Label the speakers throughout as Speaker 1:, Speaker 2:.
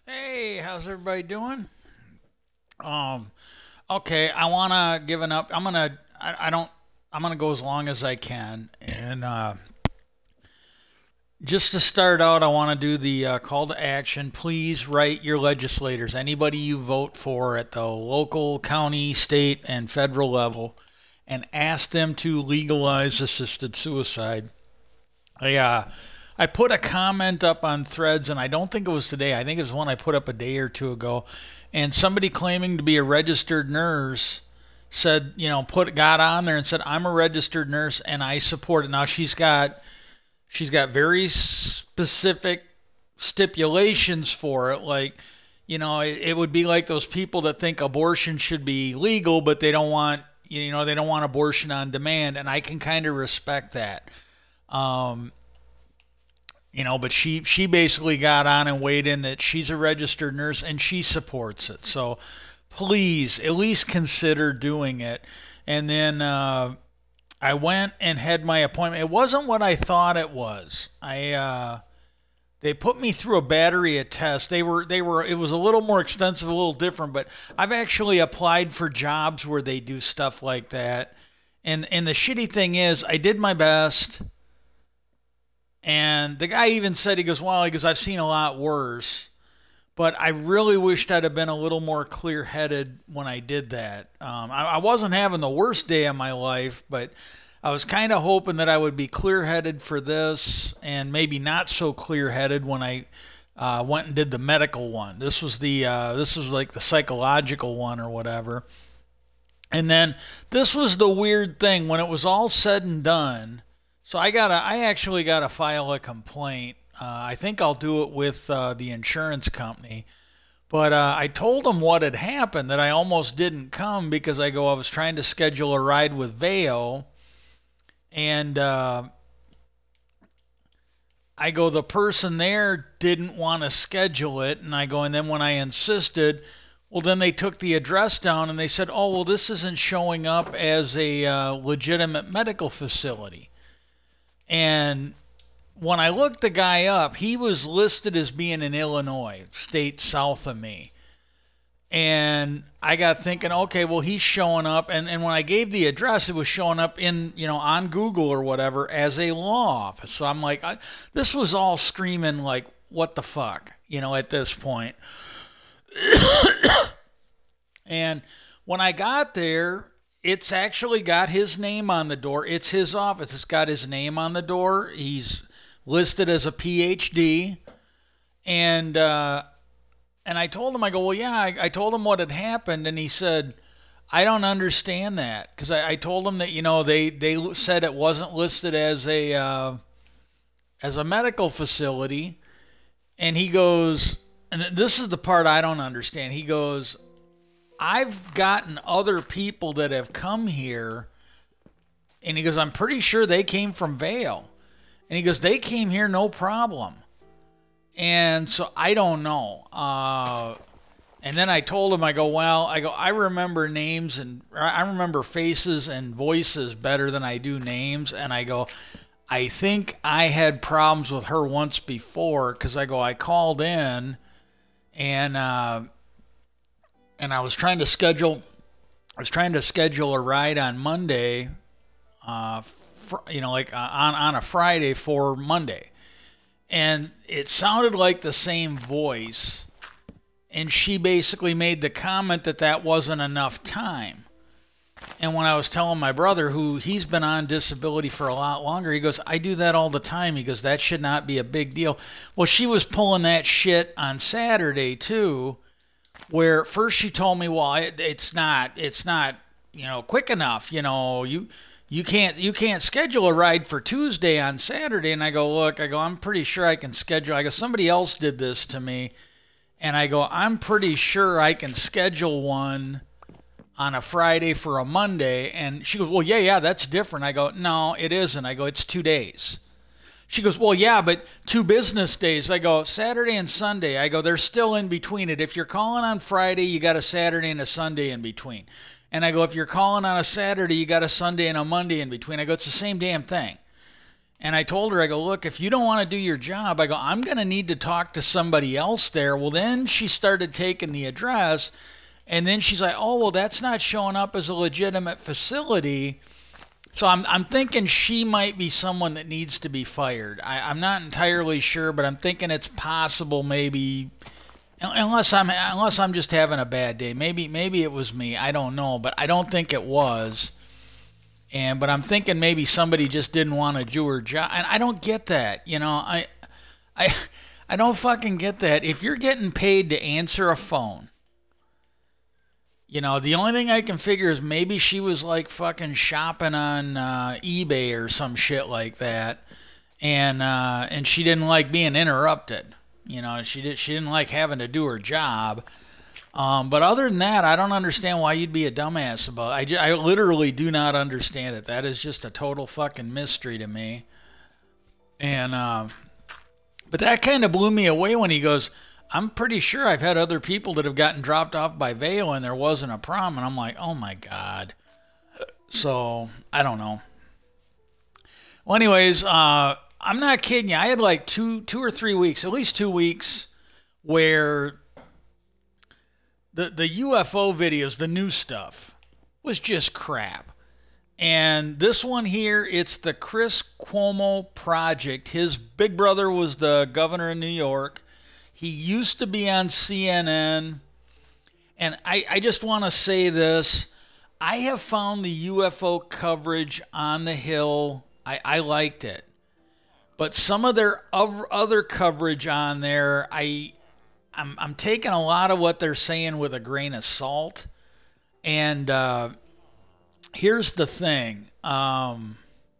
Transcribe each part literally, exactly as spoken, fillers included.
Speaker 1: Hey, how's everybody doing? Um, okay, I want to give an up. I'm gonna. I, I don't. I'm gonna go as long as I can, and uh, just to start out, I want to do the uh, call to action. Please write your legislators, anybody you vote for at the local, county, state, and federal level, and ask them to legalize assisted suicide. I uh, I put a comment up on Threads, and I don't think it was today. I think it was one I put up a day or two ago, and somebody claiming to be a registered nurse said, you know, put got on there and said, "I'm a registered nurse and I support it." Now she's got she's got very specific stipulations for it, like. You know, it, it would be like those people that think abortion should be legal, but they don't want, you know, they don't want abortion on demand, and I can kind of respect that. Um, you know, but she she basically got on and weighed in that she's a registered nurse and she supports it. So please at least consider doing it. And then uh, I went and had my appointment. It wasn't what I thought it was. I uh, They put me through a battery of tests. They were they were it was a little more extensive, a little different, but I've actually applied for jobs where they do stuff like that. And and the shitty thing is, I did my best. And the guy even said, he goes, well, he goes, I've seen a lot worse. But I really wished I'd have been a little more clear headed when I did that. Um, I, I wasn't having the worst day of my life, but I was kind of hoping that I would be clear headed for this and maybe not so clear headed when I uh, went and did the medical one. This was the uh, this was like the psychological one or whatever. And then this was the weird thing when it was all said and done. So I gotta, I actually gotta file a complaint. Uh, I think I'll do it with uh, the insurance company. But uh, I told them what had happened, that I almost didn't come because I go, I was trying to schedule a ride with Veo, and uh, I go, the person there didn't want to schedule it, and I go, and then when I insisted, well, then they took the address down and they said, oh, well, this isn't showing up as a uh, legitimate medical facility. And when I looked the guy up, he was listed as being in Illinois, state south of me. And I got thinking, okay, well, he's showing up. And, and when I gave the address, it was showing up in, you know, on Google or whatever as a law office. So I'm like, I, this was all screaming like, what the fuck, you know, at this point. And when I got there, it's actually got his name on the door. It's his office. It's got his name on the door. He's listed as a P H D. And uh, and I told him, I go, well, yeah, I, I told him what had happened. And he said, I don't understand that. Because I, I told him that, you know, they, they said it wasn't listed as a, uh, as a medical facility. And he goes, and this is the part I don't understand. He goes, I've gotten other people that have come here, and he goes, I'm pretty sure they came from Vail. And he goes, they came here no problem. And so I don't know. Uh, and then I told him, I go, well, I go, I remember names and I remember faces and voices better than I do names. And I go, I think I had problems with her once before, because I go, I called in and, uh, and I was trying to schedule, I was trying to schedule a ride on Monday, uh, fr- you know, like uh, on on a Friday for Monday, and it sounded like the same voice, and she basically made the comment that that wasn't enough time. And when I was telling my brother, who he's been on disability for a lot longer, he goes, I do that all the time. He goes, that should not be a big deal. Well, she was pulling that shit on Saturday too, where first she told me, well, it, it's not, it's not, you know, quick enough. You know, you you can't you can't schedule a ride for Tuesday on Saturday. And I go, look, I go, I'm pretty sure I can schedule. I go, somebody else did this to me, and I go, I'm pretty sure I can schedule one on a Friday for a Monday. And she goes, well, yeah, yeah, that's different. I go, no, it isn't. I go, it's two days. She goes, well, yeah, but two business days. I go, Saturday and Sunday. I go, they're still in between it. If you're calling on Friday, you got a Saturday and a Sunday in between. And I go, if you're calling on a Saturday, you got a Sunday and a Monday in between. I go, it's the same damn thing. And I told her, I go, look, if you don't want to do your job, I go, I'm going to need to talk to somebody else there. Well, then she started taking the address, and then she's like, oh, well, that's not showing up as a legitimate facility. So I'm I'm thinking she might be someone that needs to be fired. I, I'm not entirely sure, but I'm thinking it's possible maybe, unless I'm unless I'm just having a bad day. Maybe maybe it was me. I don't know, but I don't think it was. And but I'm thinking maybe somebody just didn't want to do her job, and I don't get that. You know, I I I don't fucking get that. If you're getting paid to answer a phone, you know, the only thing I can figure is maybe she was like fucking shopping on uh, eBay or some shit like that, and uh, and she didn't like being interrupted. You know, she did she didn't like having to do her job. Um, but other than that, I don't understand why you'd be a dumbass about it. I, ju- I literally do not understand it. That is just a total fucking mystery to me. And uh, but that kind of blew me away when he goes, I'm pretty sure I've had other people that have gotten dropped off by Vail and there wasn't a problem. And I'm like, oh my God. So, I don't know. Well, anyways, uh, I'm not kidding you. I had like two, two or three weeks, at least two weeks, where the the U F O videos, the new stuff, was just crap. And this one here, it's the Chris Cuomo Project. His big brother was the governor of New York. He used to be on C N N. And I, I just want to say this. I have found the U F O coverage on the Hill, I, I liked it. But some of their other coverage on there, I... I'm I'm taking a lot of what they're saying with a grain of salt. And uh, here's the thing. Um,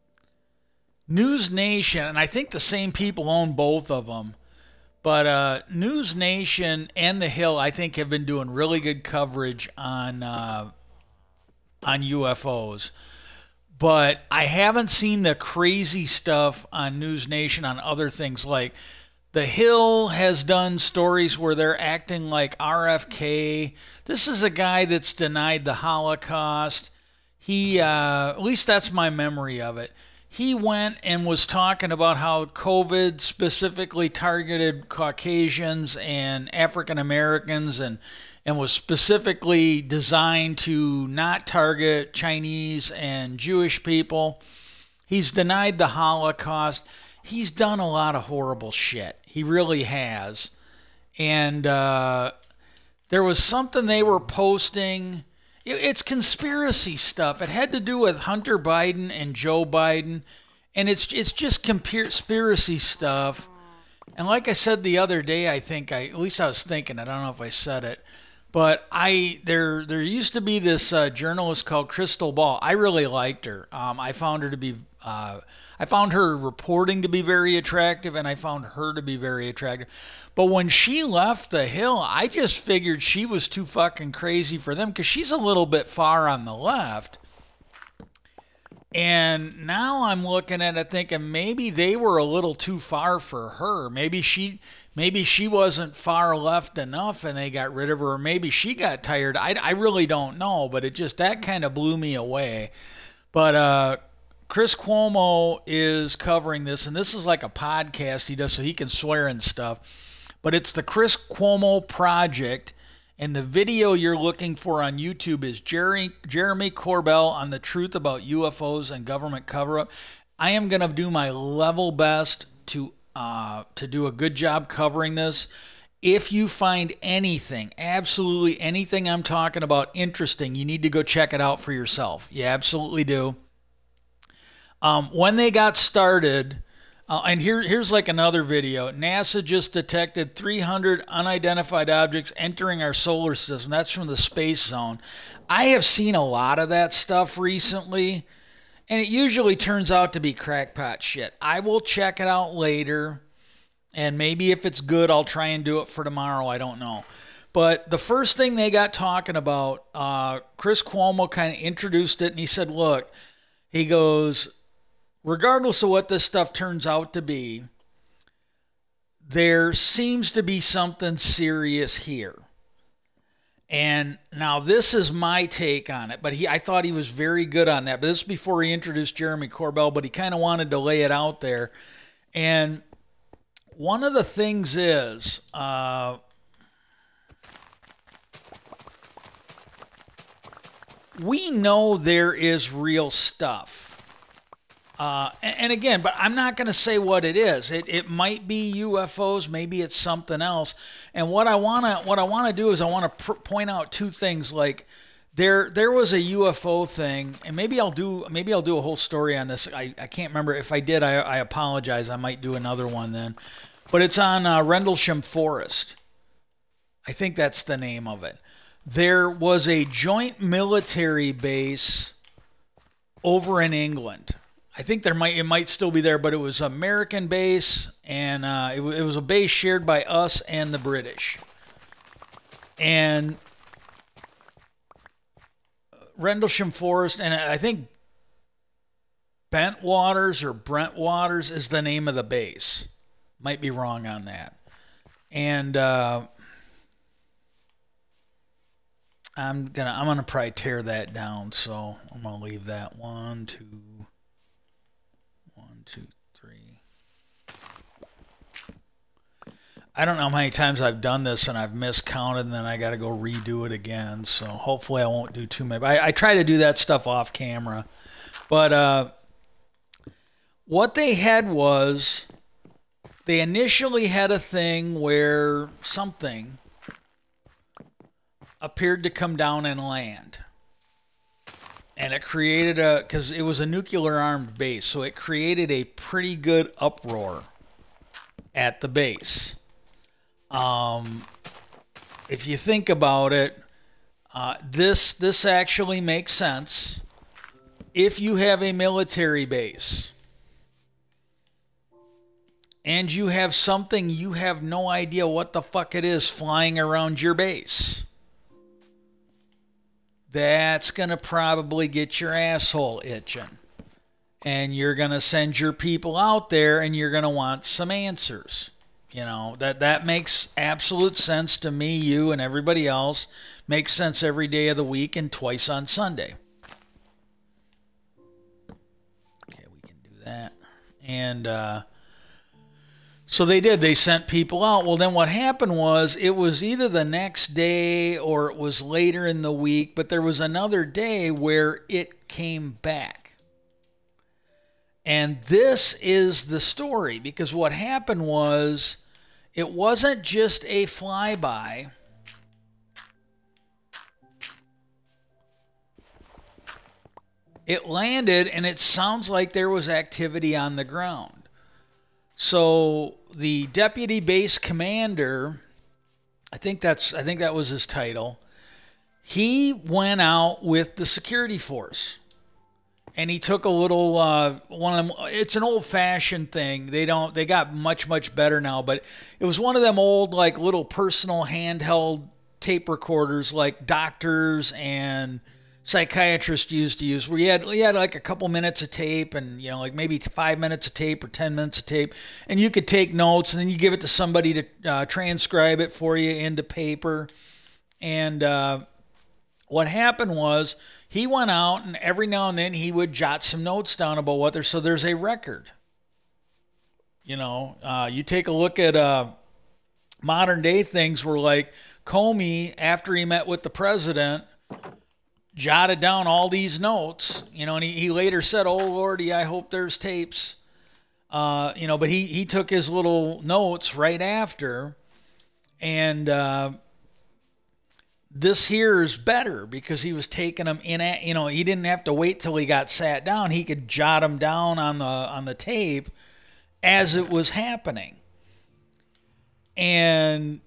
Speaker 1: News Nation, and I think the same people own both of them, but uh, News Nation and The Hill, I think, have been doing really good coverage on uh, on U F Os. But I haven't seen the crazy stuff on News Nation on other things like The Hill has done stories where they're acting like R F K. This is a guy that's denied the Holocaust. He, uh, at least that's my memory of it. He went and was talking about how COVID specifically targeted Caucasians and African Americans and, and was specifically designed to not target Chinese and Jewish people. He's denied the Holocaust. He's done a lot of horrible shit. He really has. And uh, there was something they were posting. It, it's conspiracy stuff. It had to do with Hunter Biden and Joe Biden. And it's it's just conspiracy stuff. And like I said the other day, I think I, at least I was thinking, I don't know if I said it, but I there there used to be this uh, journalist called Crystal Ball. I really liked her. Um, I found her to be uh, I found her reporting to be very attractive, and I found her to be very attractive. But when she left The Hill, I just figured she was too fucking crazy for them because she's a little bit far on the left. And now I'm looking at it thinking maybe they were a little too far for her. Maybe she maybe she wasn't far left enough and they got rid of her. Or maybe she got tired. I, I really don't know, but it just, that kind of blew me away. But uh, Chris Cuomo is covering this, and this is like a podcast he does so he can swear and stuff. But it's the Chris Cuomo Project. And the video you're looking for on YouTube is Jerry, Jeremy Corbell on the truth about U F Os and government cover-up. I am going to do my level best to uh, to do a good job covering this. If you find anything, absolutely anything I'm talking about interesting, you need to go check it out for yourself. You absolutely do. Um, when they got started... Uh, and here, here's like another video. NASA just detected three hundred unidentified objects entering our solar system. That's from the Space Zone. I have seen a lot of that stuff recently, and it usually turns out to be crackpot shit. I will check it out later, and maybe if it's good, I'll try and do it for tomorrow. I don't know. But the first thing they got talking about, uh, Chris Cuomo kind of introduced it, and he said, look, he goes... regardless of what this stuff turns out to be, there seems to be something serious here. And now this is my take on it, but he I thought he was very good on that. But this is before he introduced Jeremy Corbell, but he kind of wanted to lay it out there. And one of the things is, uh, we know there is real stuff. Uh, and, and again, but I'm not going to say what it is. It it might be U F Os, maybe it's something else. And what I want to what I want to do is I want to pr- point out two things. Like there there was a U F O thing, and maybe I'll do maybe I'll do a whole story on this. I, I can't remember. If I did, I, I apologize. I might do another one then. But it's on uh, Rendlesham Forest. I think that's the name of it. There was a joint military base over in England. I think there might it might still be there, but it was an American base, and uh, it, it was a base shared by us and the British. And Rendlesham Forest, and I think Bentwaters or Brentwaters is the name of the base. Might be wrong on that. And uh, I'm gonna I'm gonna probably tear that down, so I'm gonna leave that one, two. One, two, three. I don't know how many times I've done this and I've miscounted and then I got to go redo it again. So hopefully I won't do too many. I, I try to do that stuff off camera. But uh, what they had was they initially had a thing where something appeared to come down and land. And it created a, because it was a nuclear armed base, so it created a pretty good uproar at the base. Um, if you think about it, uh, this this actually makes sense if you have a military base and you have something you have no idea what the fuck it is flying around your base. That's going to probably get your asshole itching. And you're going to send your people out there and you're going to want some answers. You know, that, that makes absolute sense to me, you, and everybody else. Makes sense every day of the week and twice on Sunday. Okay, we can do that. And, uh... So they did. They sent people out. Well, then what happened was it was either the next day or it was later in the week, but there was another day where it came back. And this is the story, because what happened was it wasn't just a flyby. It landed, and it sounds like there was activity on the ground. So the deputy base commander, I think that's I think that was his title. He went out with the security force, and he took a little uh, one of them. It's an old-fashioned thing. They don't. They got much much better now, but it was one of them old like little personal handheld tape recorders, like doctors and psychiatrists used to use, where you had, you had like a couple minutes of tape and, you know, like maybe five minutes of tape or ten minutes of tape, and you could take notes and then you give it to somebody to uh, transcribe it for you into paper. And uh, what happened was he went out and every now and then he would jot some notes down about what there, so there's a record. You know, uh, you take a look at uh, modern day things where like Comey, after he met with the president, jotted down all these notes, you know, and he, he later said, "Oh Lordy, I hope there's tapes," uh, you know, but he, he took his little notes right after, and uh, this here is better because he was taking them in at, you know, he didn't have to wait till he got sat down. He could jot them down on the on the tape as it was happening. And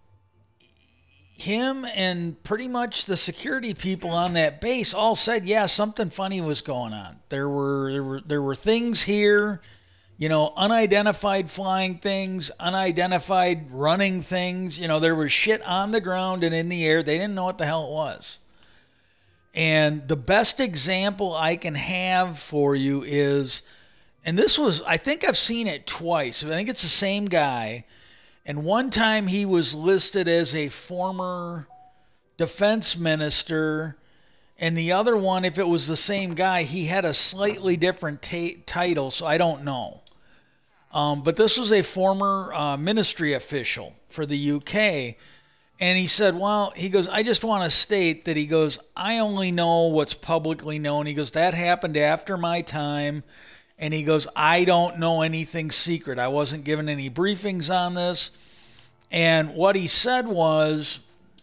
Speaker 1: him and pretty much the security people on that base all said, yeah, something funny was going on. There were there were there were things here, you know, unidentified flying things, unidentified running things. You know, there was shit on the ground and in the air. They didn't know what the hell it was. And the best example I can have for you is, and this was, I think I've seen it twice. I think it's the same guy. And one time he was listed as a former defense minister, and the other one, if it was the same guy, he had a slightly different ta- title, so I don't know. Um, but this was a former uh, ministry official for the U K. And he said, well, he goes, I just want to state that he goes, I only know what's publicly known. He goes, that happened after my time. And he goes, I don't know anything secret. I wasn't given any briefings on this. And what he said was,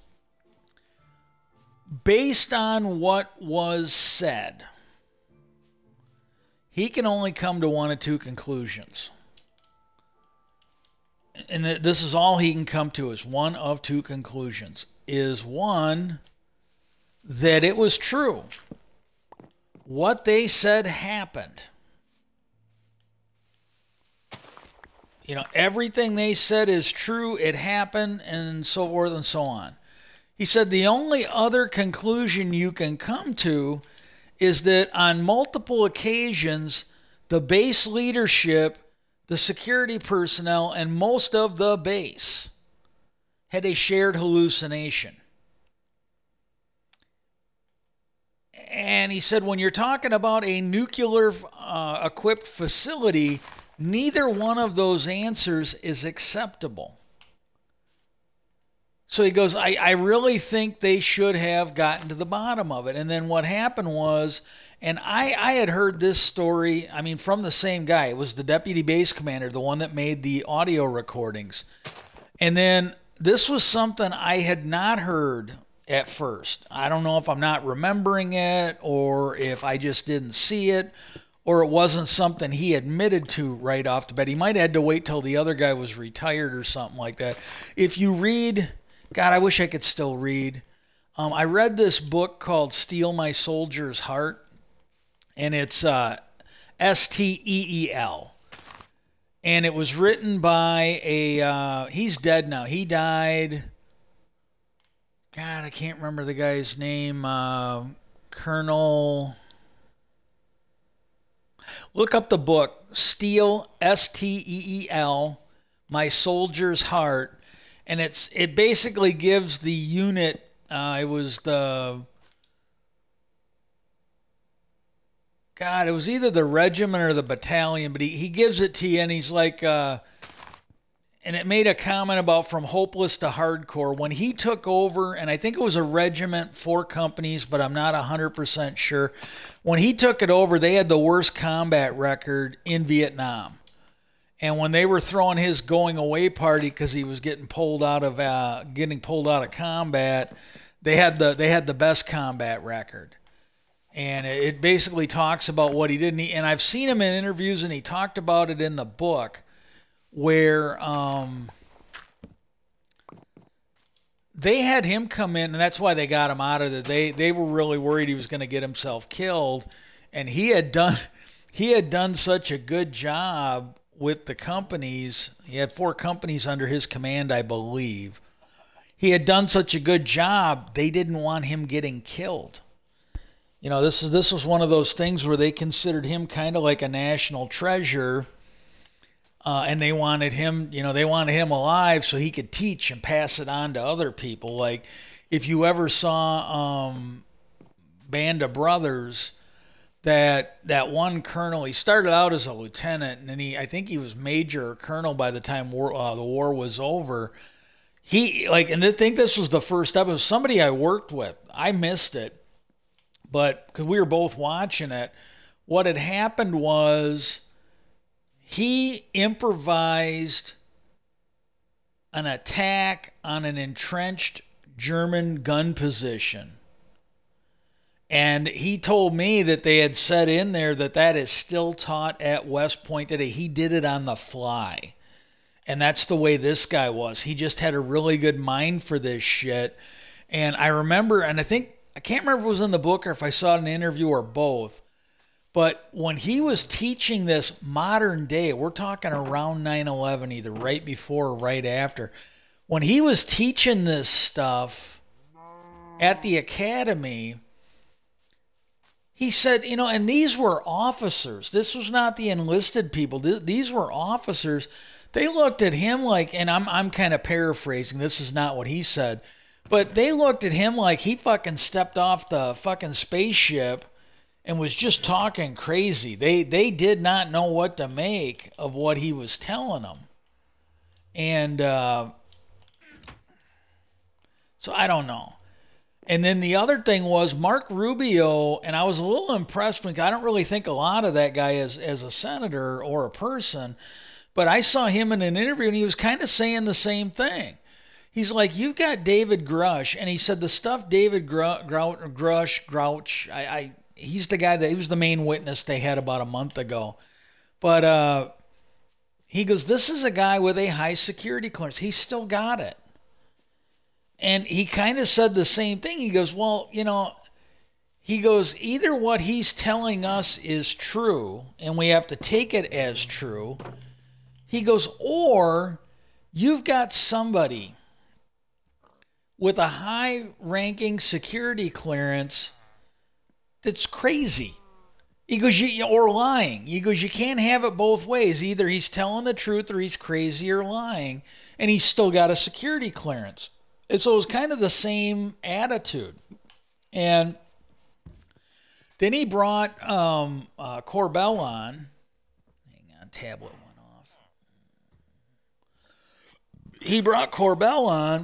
Speaker 1: based on what was said, he can only come to one of two conclusions. And this is all he can come to, is one of two conclusions. Is one, that it was true. What they said happened. You know, everything they said is true, it happened, and so forth and so on. He said the only other conclusion you can come to is that on multiple occasions, the base leadership, the security personnel, and most of the base had a shared hallucination. And he said when you're talking about a nuclear uh, equipped facility, neither one of those answers is acceptable. So he goes, I, I really think they should have gotten to the bottom of it. And then what happened was, and I, I had heard this story, I mean, from the same guy. It was the deputy base commander, the one that made the audio recordings. And then this was something I had not heard at first. I don't know if I'm not remembering it, or if I just didn't see it, or it wasn't something he admitted to right off the bat. He might have had to wait till the other guy was retired or something like that. If you read, God, I wish I could still read. Um, I read this book called Steal My Soldier's Heart, and it's uh, S T E E L. And it was written by a, uh, he's dead now. He died, God, I can't remember the guy's name, uh, Colonel... Look up the book, Steel, S T E E L, My Soldier's Heart, and it's it basically gives the unit, uh, it was the, God, it was either the regiment or the battalion, but he, he gives it to you, and he's like, uh, and it made a comment about from hopeless to hardcore. When he took over, and I think it was a regiment, four companies, but I'm not one hundred percent sure. When he took it over, they had the worst combat record in Vietnam. And when they were throwing his going away party because he was getting pulled out of uh, getting pulled out of combat, they had the they had the best combat record. And it basically talks about what he did. And, he, and I've seen him in interviews, and he talked about it in the book, where um, they had him come in, and that's why they got him out of it. They they were really worried he was going to get himself killed, and he had done he had done such a good job with the companies. He had four companies under his command, I believe. He had done such a good job, they didn't want him getting killed. You know, this is this was one of those things where they considered him kind of like a national treasure. Uh, and they wanted him, you know, they wanted him alive so he could teach and pass it on to other people. Like, if you ever saw um, Band of Brothers, that that one colonel, he started out as a lieutenant, and then he, I think he was major or colonel by the time war, uh, the war was over. He, like, and I think this was the first episode. It was somebody I worked with. I missed it, but because we were both watching it, what had happened was, he improvised an attack on an entrenched German gun position. And he told me that they had said in there that that is still taught at West Point today. He did it on the fly. And that's the way this guy was. He just had a really good mind for this shit. And I remember, and I think, I can't remember if it was in the book or if I saw it in an interview or both, but when he was teaching this modern day, we're talking around nine eleven, either right before or right after. When he was teaching this stuff at the academy, he said, you know, and these were officers. This was not the enlisted people. These were officers. They looked at him like, and I'm I'm kind of paraphrasing. This is not what he said. But they looked at him like he fucking stepped off the fucking spaceship and was just talking crazy. They they did not know what to make of what he was telling them. And uh, so I don't know. And then the other thing was Mark Rubio, and I was a little impressed because I don't really think a lot of that guy as, as a senator or a person, but I saw him in an interview and he was kind of saying the same thing. He's like, you've got David Grush, and he said the stuff David Gr- Gr- Grush, Grouch, I, I, he's the guy that, he was the main witness they had about a month ago. But uh, he goes, this is a guy with a high security clearance. He's still got it. And he kind of said the same thing. He goes, well, you know, he goes, either what he's telling us is true, and we have to take it as true. He goes, or you've got somebody with a high-ranking security clearance that's crazy. He goes, you, or lying. He goes, you can't have it both ways. Either he's telling the truth or he's crazy or lying, and he's still got a security clearance. And so it was kind of the same attitude. And then he brought um, uh, Corbell on. Hang on, tablet went off. He brought Corbell on.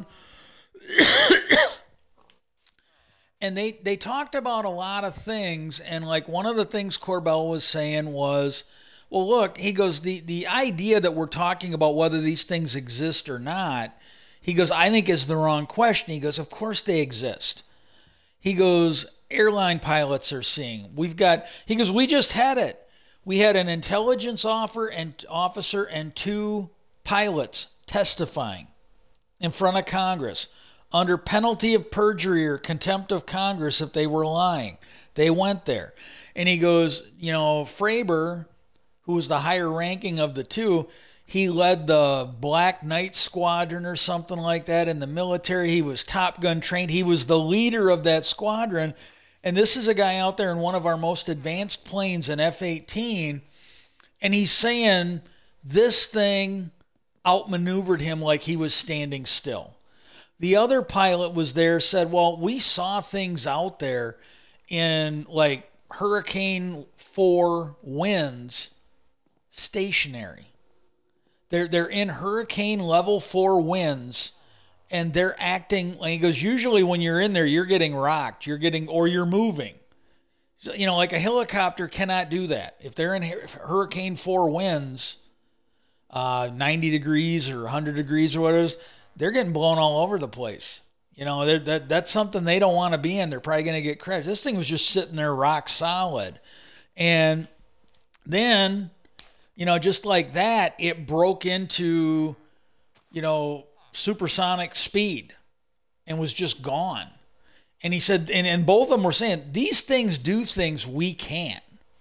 Speaker 1: And they, they talked about a lot of things, and like one of the things Corbell was saying was, well, look, he goes, the, the idea that we're talking about whether these things exist or not, he goes, I think is the wrong question. He goes, of course they exist. He goes, airline pilots are seeing. We've got, he goes, we just had it. We had an intelligence officer and officer and two pilots testifying in front of Congress under penalty of perjury or contempt of Congress if they were lying. They went there. And he goes, you know, Fravor, who was the higher ranking of the two, he led the Black Knight Squadron or something like that in the military. He was Top Gun trained. He was the leader of that squadron. And this is a guy out there in one of our most advanced planes, an F eighteen, and he's saying this thing outmaneuvered him like he was standing still. The other pilot was there, said, well, we saw things out there in like Hurricane four winds stationary. They're they're in hurricane level four winds, and they're acting like, he goes, usually when you're in there, you're getting rocked, you're getting, or you're moving. So, you know, like a helicopter cannot do that. If they're in hurricane four winds, uh, ninety degrees or one hundred degrees or whatever it is, they're getting blown all over the place. You know, that that's something they don't want to be in. They're probably going to get crashed. This thing was just sitting there rock solid. And then, you know, just like that, it broke into, you know, supersonic speed and was just gone. And he said, and, and both of them were saying, these things do things we can't.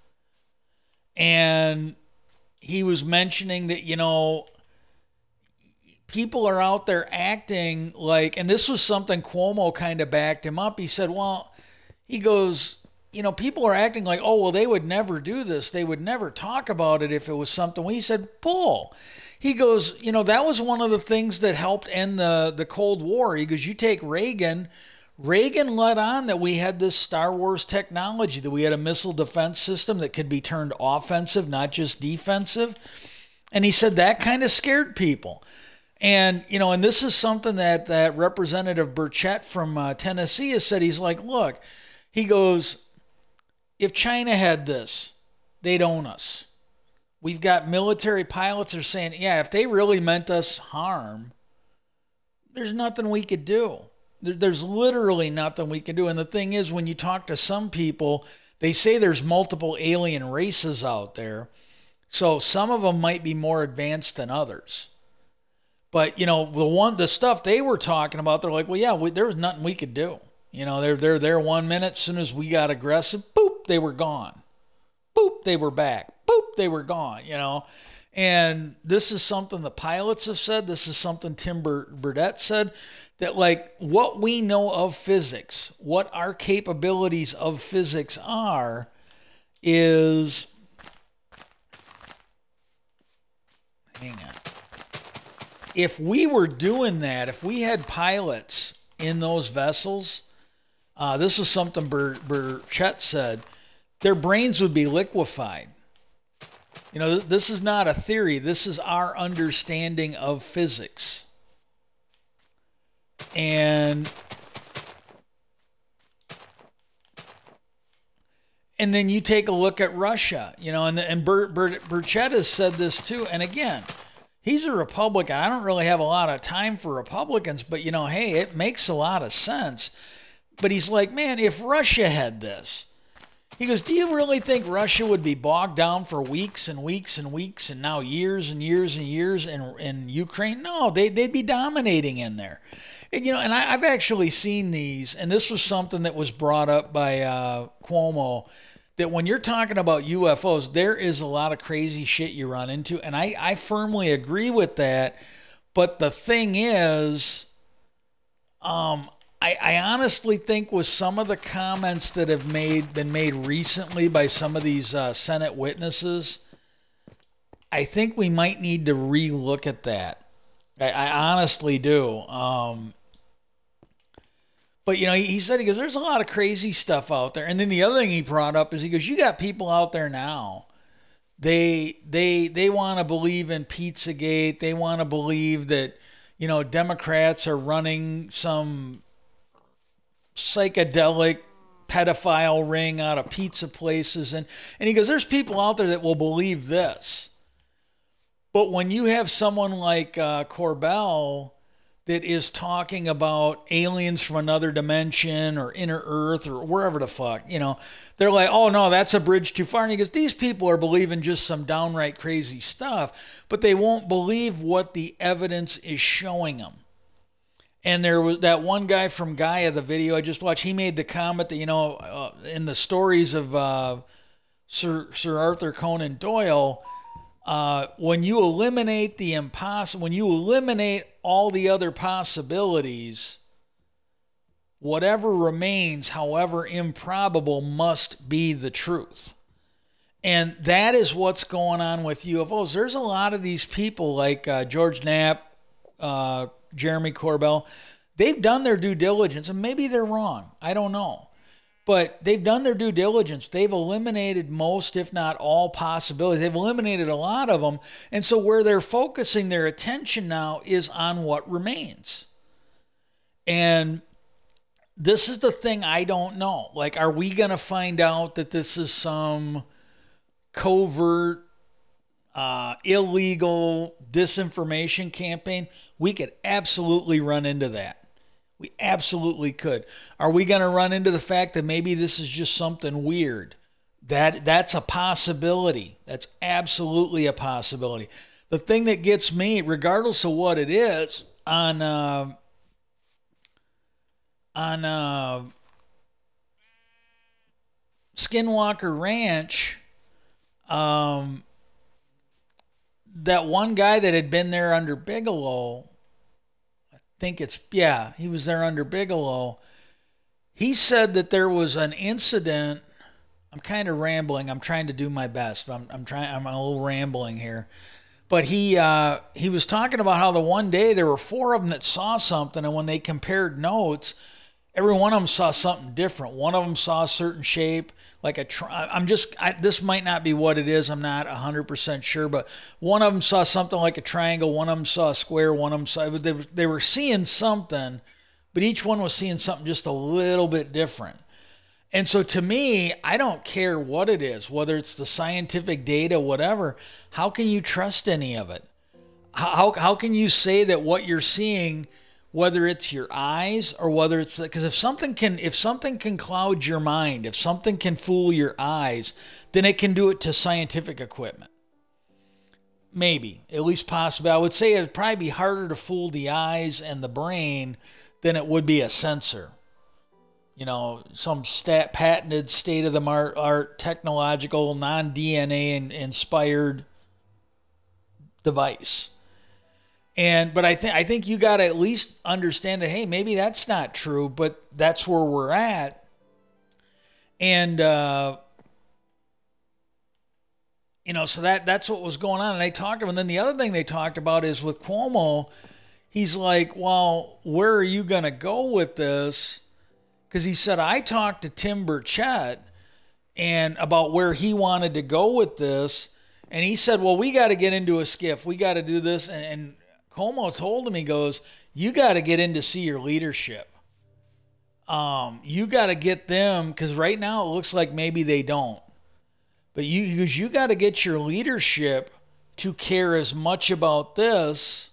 Speaker 1: And he was mentioning that, you know, people are out there acting like, and this was something Cuomo kind of backed him up. He said, well, he goes, you know, people are acting like, oh, well, they would never do this. They would never talk about it if it was something. Well, he said, bull. He goes, you know, that was one of the things that helped end the, the Cold War. He goes, you take Reagan. Reagan let on that we had this Star Wars technology, that we had a missile defense system that could be turned offensive, not just defensive. And he said that kind of scared people. And, you know, and this is something that, that Representative Burchett from uh, Tennessee has said. He's like, look, he goes, if China had this, they'd own us. We've got military pilots that are saying, yeah, if they really meant us harm, there's nothing we could do. There, there's literally nothing we can do. And the thing is, when you talk to some people, they say there's multiple alien races out there. So some of them might be more advanced than others. But, you know, the one, the stuff they were talking about, they're like, well, yeah, we, there was nothing we could do. You know, they're, they're there one minute. As soon as we got aggressive, boop, they were gone. Boop, they were back. Boop, they were gone, you know. And this is something the pilots have said. This is something Tim Burdett said, that like what we know of physics, what our capabilities of physics are, is, hang on. If we were doing that, if we had pilots in those vessels, uh, this is something Bur- Burchett said, their brains would be liquefied. You know, th- this is not a theory. This is our understanding of physics. And and then you take a look at Russia, you know, and and Bur- Bur- Burchett has said this too. And again, he's a Republican. I don't really have a lot of time for Republicans, but you know, hey, it makes a lot of sense. But he's like, man, if Russia had this, he goes, do you really think Russia would be bogged down for weeks and weeks and weeks and now years and years and years in, in Ukraine? No, they, they'd be dominating in there. And, you know, and I, I've actually seen these, and this was something that was brought up by uh, Cuomo, that when you're talking about U F Os, there is a lot of crazy shit you run into. And I, I firmly agree with that. But the thing is, um, I, I honestly think with some of the comments that have made been made recently by some of these uh, Senate witnesses, I think we might need to relook at that. I, I honestly do. Um, but, you know, he, he said, he goes, there's a lot of crazy stuff out there. And then the other thing he brought up is he goes, you got people out there now. They, they, they want to believe in Pizzagate. They want to believe that, you know, Democrats are running some psychedelic pedophile ring out of pizza places. And, and he goes, there's people out there that will believe this. But when you have someone like uh, Corbell that is talking about aliens from another dimension or inner Earth or wherever the fuck, you know, they're like, oh no, that's a bridge too far. And he goes, these people are believing just some downright crazy stuff, but they won't believe what the evidence is showing them. And there was that one guy from Gaia, the video I just watched, he made the comment that, you know, uh, in the stories of uh, Sir, Sir Arthur Conan Doyle, uh, when you eliminate the impossible, when you eliminate all the other possibilities, whatever remains, however improbable, must be the truth. And that is what's going on with U F Os. There's a lot of these people like uh, George Knapp, uh, Jeremy Corbell, they've done their due diligence, and maybe they're wrong. I don't know. But they've done their due diligence. They've eliminated most, if not all, possibilities. They've eliminated a lot of them. And so where they're focusing their attention now is on what remains. And this is the thing I don't know. Like, are we going to find out that this is some covert, uh, illegal disinformation campaign? We could absolutely run into that. We absolutely could. Are we going to run into the fact that maybe this is just something weird? That that's a possibility. That's absolutely a possibility. The thing that gets me, regardless of what it is, on uh, on uh, Skinwalker Ranch, um, that one guy that had been there under Bigelow, I think it's, yeah, he was there under Bigelow. He said that there was an incident. I'm kind of rambling. I'm trying to do my best. I'm, I'm trying. I'm a little rambling here. But he uh, he was talking about how the one day there were four of them that saw something, and when they compared notes, every one of them saw something different. One of them saw a certain shape, like a. Tri- I'm just. I, this might not be what it is. I'm not one hundred percent sure, but one of them saw something like a triangle. One of them saw a square. One of them saw. They were, they were seeing something, but each one was seeing something just a little bit different. And so to me, I don't care what it is, whether it's the scientific data, whatever. How can you trust any of it? How, how can you say that what you're seeing, whether it's your eyes or whether it's, because if something can, if something can cloud your mind, if something can fool your eyes, then it can do it to scientific equipment. Maybe, at least possibly. I would say it'd probably be harder to fool the eyes and the brain than it would be a sensor. You know, some stat patented state-of-the-art technological non-D N A inspired device. And but I think I think you got to at least understand that, hey, maybe that's not true, but that's where we're at. And uh, you know, so that that's what was going on. And they talked about, and then the other thing they talked about is with Cuomo, he's like, well, where are you going to go with this? Because he said, I talked to Tim Burchett and about where he wanted to go with this. And he said, well, we got to get into a skiff. We got to do this. And, and Cuomo told him, he goes, you got to get in to see your leadership. Um, you got to get them, because right now it looks like maybe they don't. But you, because you got to get your leadership to care as much about this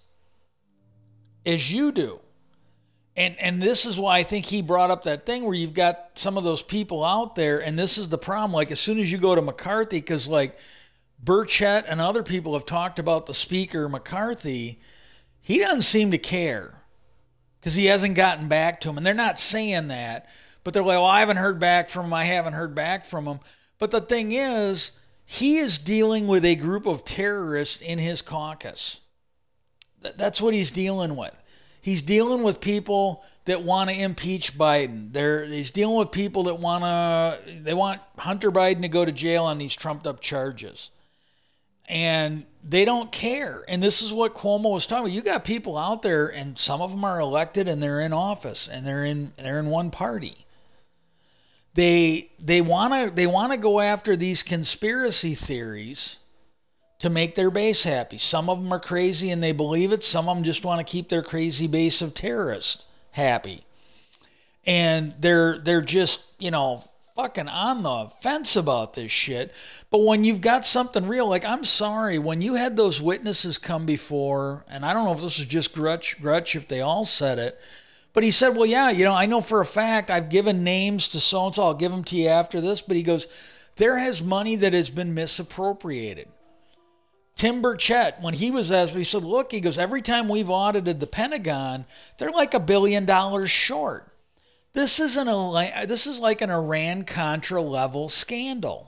Speaker 1: as you do. And and this is why I think he brought up that thing where you've got some of those people out there, and this is the problem. Like, as soon as you go to McCarthy, because like Burchett and other people have talked about the speaker, McCarthy, he doesn't seem to care because he hasn't gotten back to him. And they're not saying that, but they're like, well, I haven't heard back from him. I haven't heard back from him. But the thing is, he is dealing with a group of terrorists in his caucus. That's what he's dealing with. He's dealing with people that want to impeach Biden. They're, he's dealing with people that want to, they want Hunter Biden to go to jail on these trumped up charges. And they don't care. And this is what Cuomo was talking about. You got people out there, and some of them are elected and they're in office and they're in they're in one party. They they want to they want to go after these conspiracy theories to make their base happy. Some of them are crazy and they believe it. Some of them just want to keep their crazy base of terrorists happy. And they're they're just, you know, fucking on the fence about this shit. But when you've got something real, like, I'm sorry, when you had those witnesses come before, and I don't know if this was just Grutch, Grutch, if they all said it, but he said, well, yeah, you know, I know for a fact I've given names to so-and-so, I'll give them to you after this, but he goes, there has money that has been misappropriated. Tim Burchett, when he was asked, he said, look, he goes, every time we've audited the Pentagon, they're like a billion dollars short. This isn't a this is like an Iran-Contra level scandal.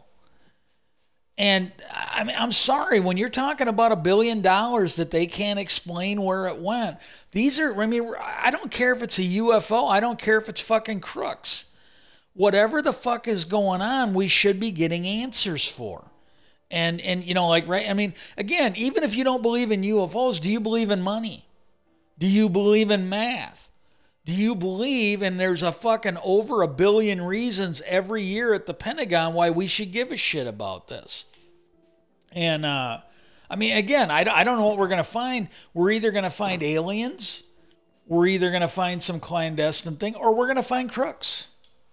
Speaker 1: And I mean, I'm sorry, when you're talking about a billion dollars that they can't explain where it went, these are, I mean, I don't care if it's a U F O, I don't care if it's fucking crooks. Whatever the fuck is going on, we should be getting answers for. And, and you know, like, right, I mean, again, even if you don't believe in U F Os, do you believe in money? Do you believe in math? Do you believe, and there's a fucking over a billion reasons every year at the Pentagon why we should give a shit about this? And, uh, I mean, again, I, I don't know what we're going to find. We're either going to find aliens, we're either going to find some clandestine thing, or we're going to find crooks.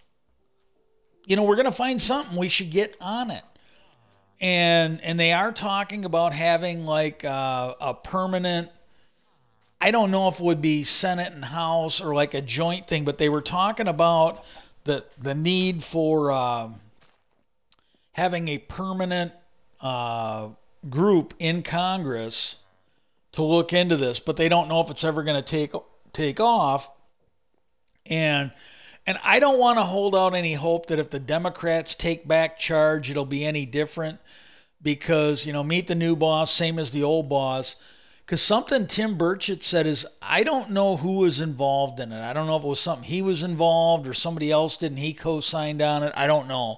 Speaker 1: You know, we're going to find something. We should get on it. And, and they are talking about having like uh, a permanent, I don't know if it would be Senate and House or like a joint thing, but they were talking about the the need for uh, having a permanent uh, group in Congress to look into this, but they don't know if it's ever going to take take off. And and I don't want to hold out any hope that if the Democrats take back charge, it'll be any different, because, you know, meet the new boss, same as the old boss. Because something Tim Burchett said is, I don't know who was involved in it. I don't know if it was something he was involved or somebody else did and he co-signed on it. I don't know.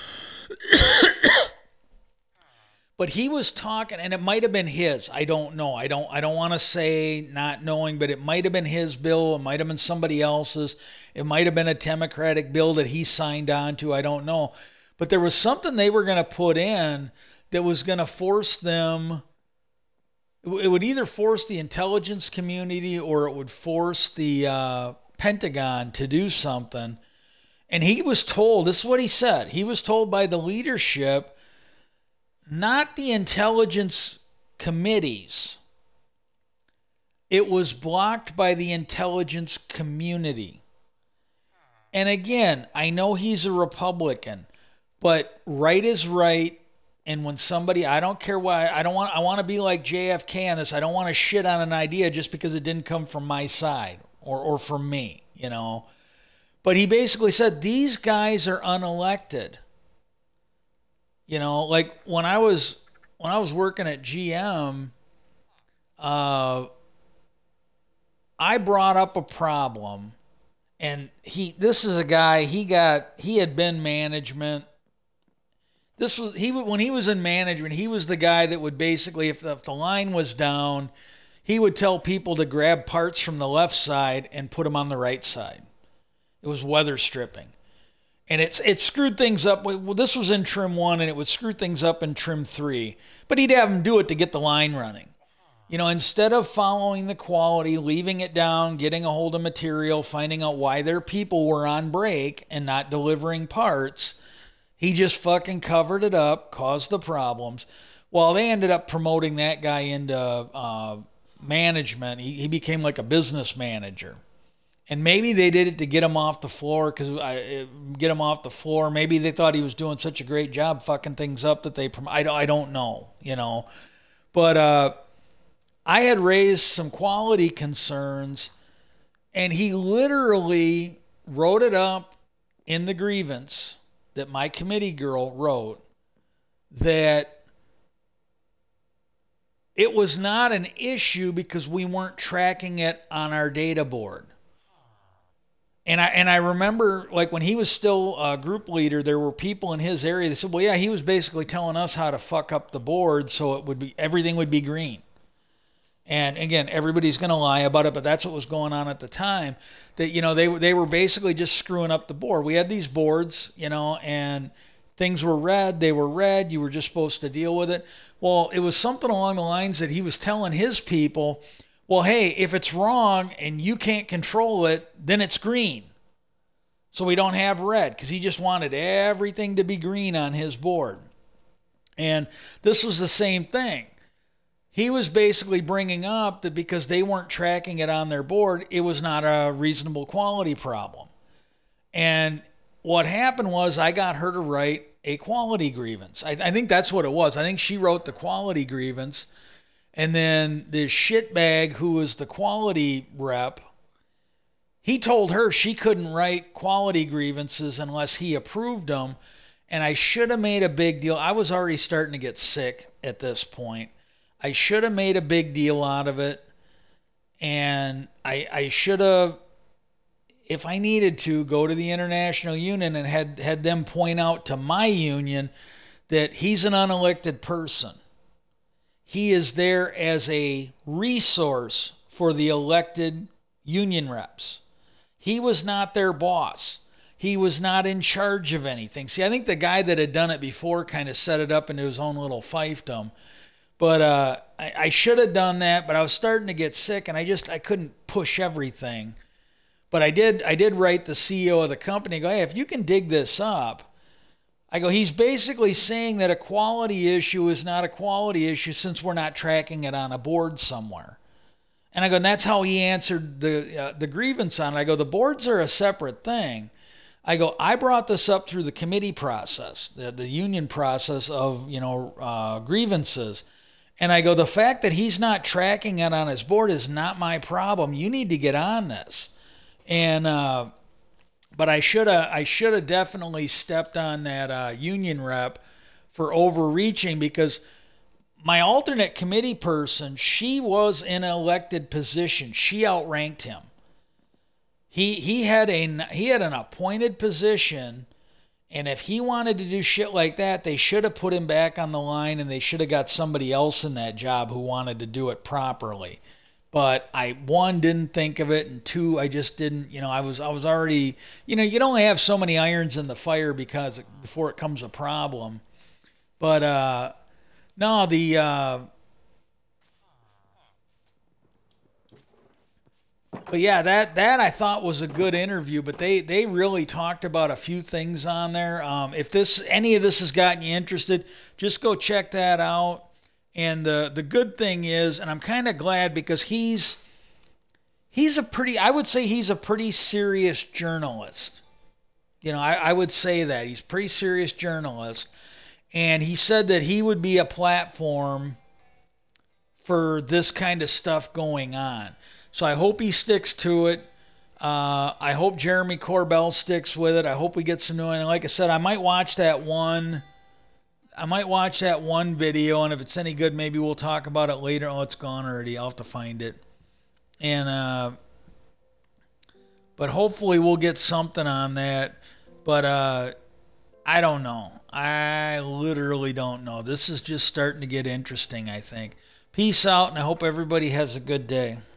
Speaker 1: But he was talking, and it might have been his. I don't know. I don't I don't want to say not knowing, but it might have been his bill. It might have been somebody else's. It might have been a Democratic bill that he signed on to. I don't know. But there was something they were going to put in that was going to force them. It would either force the intelligence community or it would force the uh, Pentagon to do something. And he was told, this is what he said, he was told by the leadership, not the intelligence committees. It was blocked by the intelligence community. And again, I know he's a Republican, but right is right. And when somebody, I don't care why, I don't want, I want to be like J F K on this. I don't want to shit on an idea just because it didn't come from my side or, or from me, you know. But he basically said, these guys are unelected. You know, like when I was, when I was working at G M, uh, I brought up a problem, and he, this is a guy, he got, he had been management. This was he when he was in management, he was the guy that would basically, if the, if the line was down, he would tell people to grab parts from the left side and put them on the right side. It was weather stripping. And it's it screwed things up. Well, this was in trim one, and it would screw things up in trim three. But he'd have them do it to get the line running. You know, instead of following the quality, leaving it down, getting a hold of material, finding out why their people were on break and not delivering parts, he just fucking covered it up, caused the problems. Well, they ended up promoting that guy into uh, management. He, he became like a business manager. And maybe they did it to get him off the floor, because I get him off the floor. Maybe they thought he was doing such a great job fucking things up that they. I don't, I don't know, you know. But uh, I had raised some quality concerns, and he literally wrote it up in the grievance that my committee girl wrote, that it was not an issue because we weren't tracking it on our data board. And I and I remember, like, when he was still a group leader, there were people in his area that said, well, yeah, he was basically telling us how to fuck up the board so it would be, everything would be green. And again, everybody's going to lie about it, but that's what was going on at the time. That, you know, they they were basically just screwing up the board. We had these boards, you know, and things were red, they were red, you were just supposed to deal with it. Well, it was something along the lines that he was telling his people, well, hey, if it's wrong and you can't control it, then it's green. So we don't have red, because he just wanted everything to be green on his board. And this was the same thing. He was basically bringing up that because they weren't tracking it on their board, it was not a reasonable quality problem. And what happened was I got her to write a quality grievance. I, I think that's what it was. I think she wrote the quality grievance. And then this shitbag who was the quality rep, he told her she couldn't write quality grievances unless he approved them. And I should have made a big deal. I was already starting to get sick at this point. I should have made a big deal out of it. And I, I should have, if I needed to, go to the International Union and had, had them point out to my union that he's an unelected person. He is there as a resource for the elected union reps. He was not their boss. He was not in charge of anything. See, I think the guy that had done it before kind of set it up into his own little fiefdom. But uh, I, I should have done that, but I was starting to get sick, and I just I couldn't push everything. But I did I did write the C E O of the company, go, hey, if you can dig this up, I go, he's basically saying that a quality issue is not a quality issue since we're not tracking it on a board somewhere. And I go, and that's how he answered the uh, the grievance on it. I go, the boards are a separate thing. I go, I brought this up through the committee process, the, the union process of, you know, uh, grievances. And I go, the fact that he's not tracking it on his board is not my problem. You need to get on this. And, uh, But I should have I should have definitely stepped on that uh, union rep for overreaching, because my alternate committee person, she was in an elected position. She outranked him. He he had a he had an appointed position, and if he wanted to do shit like that, they should have put him back on the line, and they should have got somebody else in that job who wanted to do it properly. But I, one, didn't think of it, and two, I just didn't, you know, I was I was already, you know, you can only have so many irons in the fire because before it comes a problem. But uh, no, the uh, but yeah, that that I thought was a good interview. But they they really talked about a few things on there. Um, if this any of this has gotten you interested, just go check that out. And the the good thing is, and I'm kind of glad, because he's he's a pretty, I would say he's a pretty serious journalist. You know, I, I would say that. He's a pretty serious journalist. And he said that he would be a platform for this kind of stuff going on. So I hope he sticks to it. Uh, I hope Jeremy Corbell sticks with it. I hope we get some new, and like I said, I might watch that one I might watch that one video, and if it's any good, maybe we'll talk about it later. Oh, it's gone already. I'll have to find it. And, uh, but hopefully we'll get something on that. But, uh, I don't know. I literally don't know. This is just starting to get interesting, I think. Peace out, and I hope everybody has a good day.